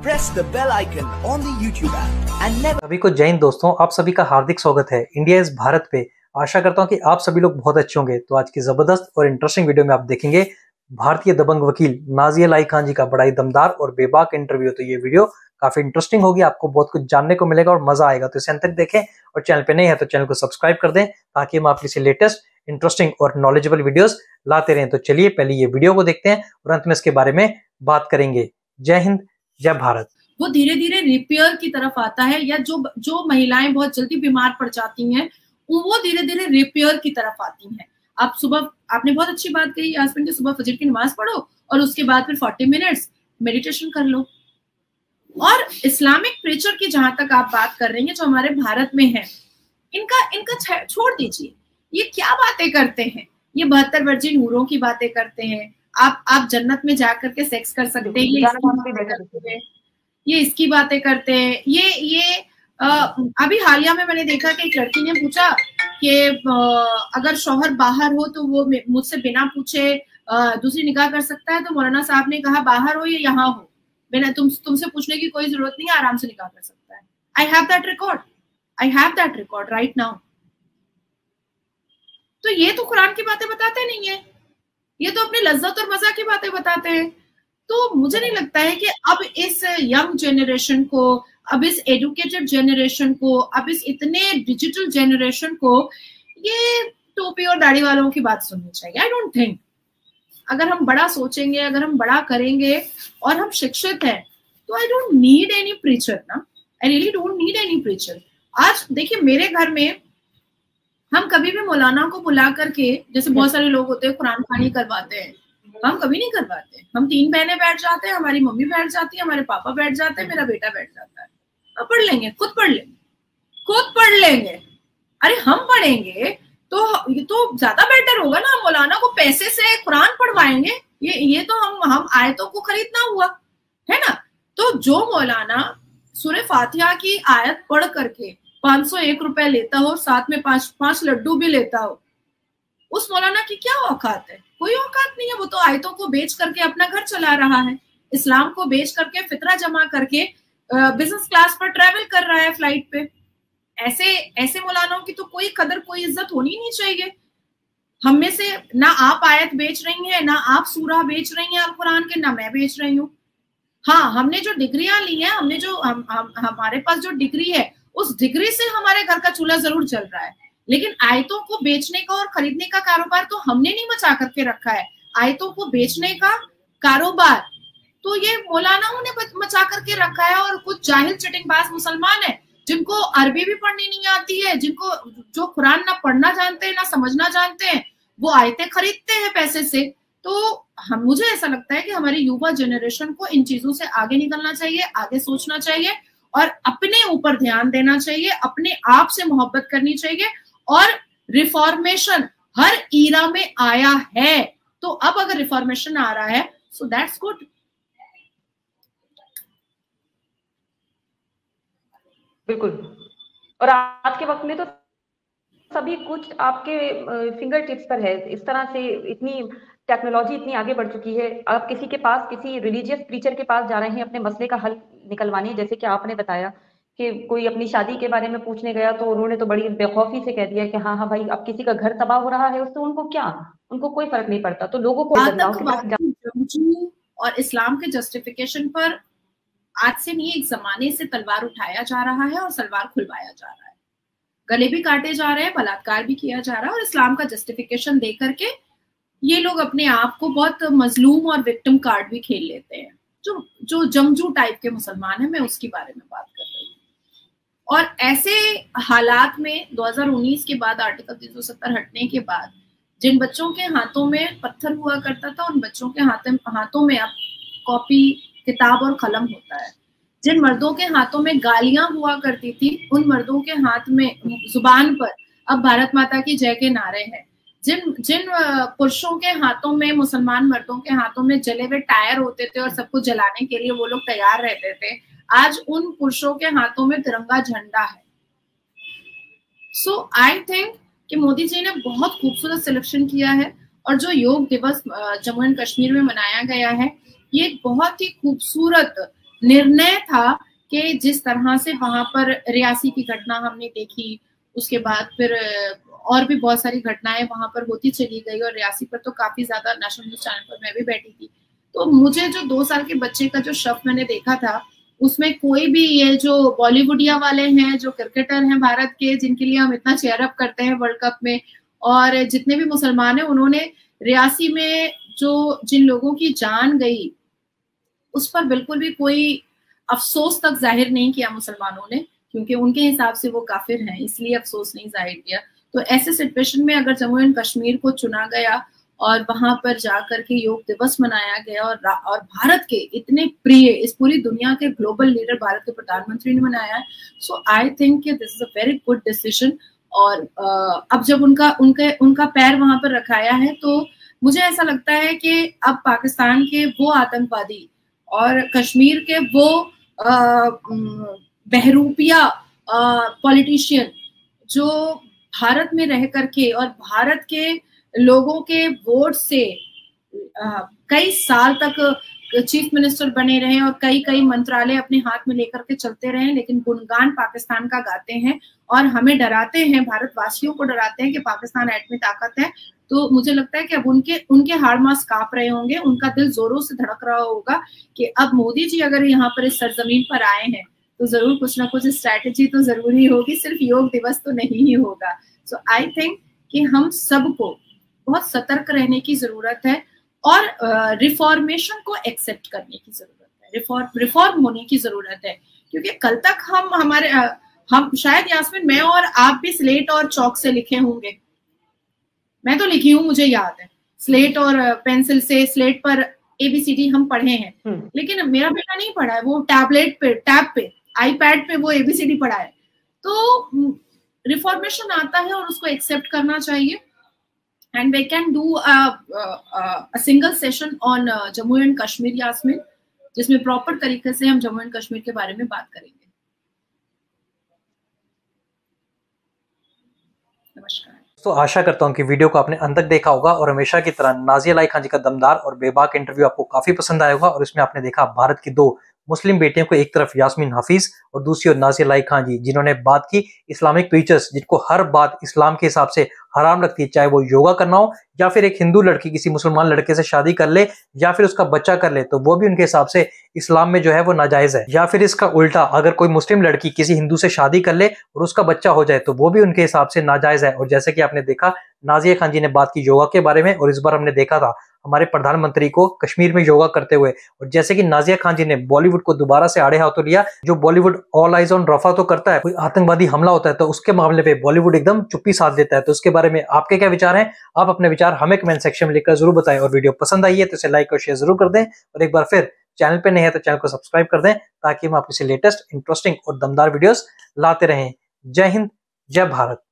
press the bell icon on the YouTube app and never। सभी को जय हिंद दोस्तों, आप सभी का हार्दिक स्वागत है इंडिया इज भारत पे। आशा करता हूं कि आप सभी लोग बहुत अच्छे होंगे। तो आज की जबरदस्त और इंटरेस्टिंग वीडियो में आप देखेंगे भारतीय दबंग वकील नाजिया अलाई खान जी का बड़ा ही दमदार और बेबाक इंटरव्यू। तो ये वीडियो काफी इंटरेस्टिंग होगी, आपको बहुत कुछ जानने को मिलेगा और मजा आएगा। तो इसे अंत तक देखें और चैनल पे नहीं है तो चैनल को सब्सक्राइब कर दें ताकि हम आपके लिए लेटेस्ट इंटरेस्टिंग और नॉलेजेबल वीडियोस लाते रहें। तो चलिए पहले ये वीडियो को देखते हैं और अंत में इसके बारे में बात करेंगे। जय हिंद, जय भारत। वो धीरे धीरे रिपेयर की तरफ आता है, या जो महिलाएं बहुत जल्दी बीमार पड़ जाती हैं वो धीरे धीरे रिपेयर की तरफ आती हैं। आप सुबह, आपने बहुत अच्छी बात कही हस्बैंड, की सुबह फजर की नमाज पढ़ो और उसके बाद फिर 40 मिनट्स मेडिटेशन कर लो। और इस्लामिक प्रीचर की जहां तक आप बात कर रही हैं जो हमारे भारत में है, इनका छोड़ दीजिए। ये क्या बातें करते हैं, ये 72 वर्जिन हूरों की बातें करते हैं। आप जन्नत में जाकर के सेक्स कर सकते हैं, ये इसकी बातें करते हैं। ये अभी हालिया में मैंने देखा कि एक लड़की ने पूछा कि अगर शौहर बाहर हो तो वो मुझसे बिना पूछे दूसरी निकाह कर सकता है। तो मौलाना साहब ने कहा बाहर हो या यहाँ हो, बिना तुमसे पूछने की कोई जरूरत नहीं है, आराम से निकाह कर सकता है। I have that record right now. तो ये तो कुरान की बातें बताते नहीं है, ये तो अपनी लज्जत और मजा की बातें बताते हैं। तो मुझे नहीं लगता है कि अब इस यंग जनरेशन को, अब इस एजुकेटेड जनरेशन को, अब इस इतने डिजिटल जनरेशन को ये टोपी और दाढ़ी वालों की बात सुननी चाहिए। I don't think. अगर हम बड़ा सोचेंगे, अगर हम बड़ा करेंगे और हम शिक्षित हैं तो I don't need any preacher ना, I really don't need any preacher. आज देखिए मेरे घर में हम कभी भी मौलाना को बुला करके, जैसे बहुत सारे लोग होते हैं कुरान खानी करवाते हैं, हम कभी नहीं करवाते। हम 3 बहनें बैठ जाते हैं, हमारी मम्मी बैठ जाती है, हमारे पापा बैठ जाते हैं, मेरा बेटा बैठ जाता है। अब पढ़ लेंगे, खुद पढ़ लेंगे। अरे हम पढ़ेंगे तो ये तो ज्यादा बेटर होगा ना। मौलाना को पैसे से कुरान पढ़वाएंगे, ये तो हम आयतों को खरीदना हुआ है ना। तो जो मौलाना सूरह फातिहा की आयत पढ़ करके 501 रुपए लेता हो, साथ में 5 लड्डू भी लेता हो, उस मौलाना की क्या औकात है? कोई औकात नहीं है। वो तो आयतों को बेच करके अपना घर चला रहा है, इस्लाम को बेच करके, फितरा जमा करके बिजनेस क्लास पर ट्रेवल कर रहा है फ्लाइट पे। ऐसे मौलानाओं की तो कोई कदर, कोई इज्जत होनी नहीं चाहिए। हम में से ना आप आयत बेच रही हैं, ना आप सूरा बेच रही हैं अल कुरान के, ना मैं बेच रही हूँ। हाँ, हमने जो डिग्रियां ली हैं, हमने जो हमारे पास जो डिग्री है, उस डिग्री से हमारे घर का चूल्हा जरूर जल रहा है। लेकिन आयतों को बेचने का और खरीदने का कारोबार तो हमने नहीं मचा करके रखा है। आयतों को बेचने का कारोबार तो ये मौलानाओं ने मचा करके रखा है। और कुछ जाहिल चिटिंगबाज मुसलमान है जिनको अरबी भी पढ़नी नहीं आती है, जो कुरान ना पढ़ना जानते हैं ना समझना जानते हैं, वो आयतें खरीदते हैं पैसे से। तो मुझे ऐसा लगता है कि हमारी युवा जनरेशन को इन चीजों से आगे निकलना चाहिए, आगे सोचना चाहिए और अपने ऊपर ध्यान देना चाहिए, अपने आप से मोहब्बत करनी चाहिए। और रिफॉर्मेशन हर ईरा में आया है, तो अब अगर रिफॉर्मेशन आ रहा है सो दैट्स गुड। बिल्कुल। और आज के वक्त में तो सभी कुछ आपके फिंगर टिप्स पर है। इस तरह से इतनी टेक्नोलॉजी इतनी आगे बढ़ चुकी है। आप किसी के पास, किसी रिलीजियस प्रीचर के पास जा रहे हैं अपने मसले का हल निकलवाने, जैसे कि आपने बताया कि कोई अपनी शादी के बारे में पूछने गया तो उन्होंने तो बड़ी बेखौफी से कह दिया कि हाँ हाँ भाई, अब किसी का घर तबाह हो रहा है उससे उनको क्या, उनको कोई फर्क नहीं पड़ता। तो लोगों को और इस्लाम के जस्टिफिकेशन पर आज से नहीं, एक जमाने से तलवार उठाया जा रहा है और सलवार खुलवाया जा रहा है, गले भी काटे जा रहे हैं, बलात्कार भी किया जा रहा है। और इस्लाम का जस्टिफिकेशन दे करके ये लोग अपने आप को बहुत मजलूम और विक्टिम कार्ड भी खेल लेते हैं। जो जंगजू टाइप के मुसलमान है, मैं उसके बारे में बात कर रही हूँ। और ऐसे हालात में 2019 के बाद, आर्टिकल 370 हटने के बाद, जिन बच्चों के हाथों में पत्थर हुआ करता था, उन बच्चों के हाथों में अब कॉपी, किताब और कलम होता है। जिन मर्दों के हाथों में गालियां हुआ करती थी, उन मर्दों के हाथ में, जुबान पर अब भारत माता की जय के नारे हैं। जिन पुरुषों के हाथों में, मुसलमान मर्दों के हाथों में जले हुए टायर होते थे और सबको जलाने के लिए वो लोग तैयार रहते थे, आज उन पुरुषों के हाथों में तिरंगा झंडा है। सो आई थिंक कि मोदी जी ने बहुत खूबसूरत सिलेक्शन किया है। और जो योग दिवस जम्मू एंड कश्मीर में मनाया गया है, ये बहुत ही खूबसूरत निर्णय था कि जिस तरह से वहां पर रियासी की घटना हमने देखी, उसके बाद फिर और भी बहुत सारी घटनाएं वहां पर होती चली गई, और रियासी पर तो काफी ज्यादा नेशनल न्यूज चैनल पर मैं भी बैठी थी। तो मुझे जो 2 साल के बच्चे का जो शव मैंने देखा था, उसमें कोई भी ये जो बॉलीवुडिया वाले हैं, जो क्रिकेटर हैं भारत के, जिनके लिए हम इतना चेयर अप करते हैं वर्ल्ड कप में, और जितने भी मुसलमान हैं, उन्होंने रियासी में जो जिन लोगों की जान गई उस पर बिल्कुल भी कोई अफसोस तक जाहिर नहीं किया मुसलमानों ने, क्योंकि उनके हिसाब से वो काफिर हैं, इसलिए अफसोस नहीं जाहिर किया। तो ऐसे सिचुएशन में अगर जम्मू एंड कश्मीर को चुना गया और वहां पर जाकर के योग दिवस मनाया गया, और भारत के इतने प्रिय, इस पूरी दुनिया के ग्लोबल लीडर भारत के प्रधानमंत्री ने मनाया है, so I think this is a very good decision. और अब जब उनका पैर वहां पर रखाया है, तो मुझे ऐसा लगता है कि अब पाकिस्तान के वो आतंकवादी और कश्मीर के वो बहरूपिया पॉलिटिशियन जो भारत में रह करके और भारत के लोगों के वोट से कई साल तक चीफ मिनिस्टर बने रहे और कई मंत्रालय अपने हाथ में लेकर के चलते रहे, लेकिन गुणगान पाकिस्तान का गाते हैं और हमें डराते हैं, भारतवासियों को डराते हैं कि पाकिस्तान एटमी ताकत है। तो मुझे लगता है कि अब उनके हाड़ मांस कांप रहे होंगे, उनका दिल जोरों से धड़क रहा होगा कि अब मोदी जी अगर यहाँ पर इस सरजमीन पर आए हैं तो जरूर कुछ ना कुछ स्ट्रैटेजी तो जरूरी होगी, सिर्फ योग दिवस तो नहीं ही होगा। सो आई थिंक कि हम सबको बहुत सतर्क रहने की जरूरत है और रिफॉर्मेशन को एक्सेप्ट करने की जरूरत है, रिफॉर्म होने की जरूरत है, क्योंकि कल तक हम शायद यास्मीन, मैं और आप भी स्लेट और चौक से लिखे होंगे। मैं तो लिखी हूँ, मुझे याद है, स्लेट और पेंसिल से, स्लेट पर ABCD हम पढ़े हैं, लेकिन मेरा बेटा नहीं पढ़ा है, वो टैब पे iPad पे वो ABCD पढ़ा है। तो रिफॉर्मेशन आता है और उसको एक्सेप्ट करना चाहिए, and we can do a single session on Jammu and Kashmir Yasmin, जिसमें प्रॉपर तरीके से हम जम्मू एंड कश्मीर के बारे में बात करेंगे। नमस्कार। तो आशा करता हूं कि वीडियो को आपने अंत तक देखा होगा और हमेशा की तरह नाज़िया लाई खान जी का दमदार और बेबाक इंटरव्यू आपको काफी पसंद आया होगा। और इसमें आपने देखा भारत की 2 मुस्लिम बेटियों को, एक तरफ यास्मीन हफीज और दूसरी ओर नाज़िया लाई खान जी, जिन्होंने बात की इस्लामिक प्रीचर्स, जिनको हर बात इस्लाम के हिसाब से हराम लगती है, चाहे वो योगा करना हो या फिर एक हिंदू लड़की किसी मुसलमान लड़के से शादी कर ले या फिर उसका बच्चा कर ले, तो वो भी उनके हिसाब से इस्लाम में जो है वो नाजायज है। या फिर इसका उल्टा, अगर कोई मुस्लिम लड़की किसी हिंदू से शादी कर ले और उसका बच्चा हो जाए तो वो भी उनके हिसाब से नाजायज है। और जैसे कि आपने देखा नाज़िया खान जी ने बात की योगा के बारे में, और इस बार हमने देखा था हमारे प्रधानमंत्री को कश्मीर में योगा करते हुए। और जैसे कि नाज़िया खान जी ने बॉलीवुड को दोबारा से आड़े हाथों लिया, जो Bollywood all eyes on Rafah तो करता है, कोई आतंकवादी हमला होता है तो उसके मामले पे बॉलीवुड एकदम चुप्पी साध देता है। तो उसके बारे में आपके क्या विचार हैं? आप अपने विचार हमें कमेंट सेक्शन में लिखकर जरूर बताएं। और वीडियो पसंद आई है तो इसे लाइक और शेयर जरूर कर दें, और एक बार फिर चैनल पे नए हैं तो चैनल को सब्सक्राइब कर दें, ताकि हम आपसे लेटेस्ट, इंटरेस्टिंग और दमदार वीडियोस लाते रहें। जय हिंद, जय भारत।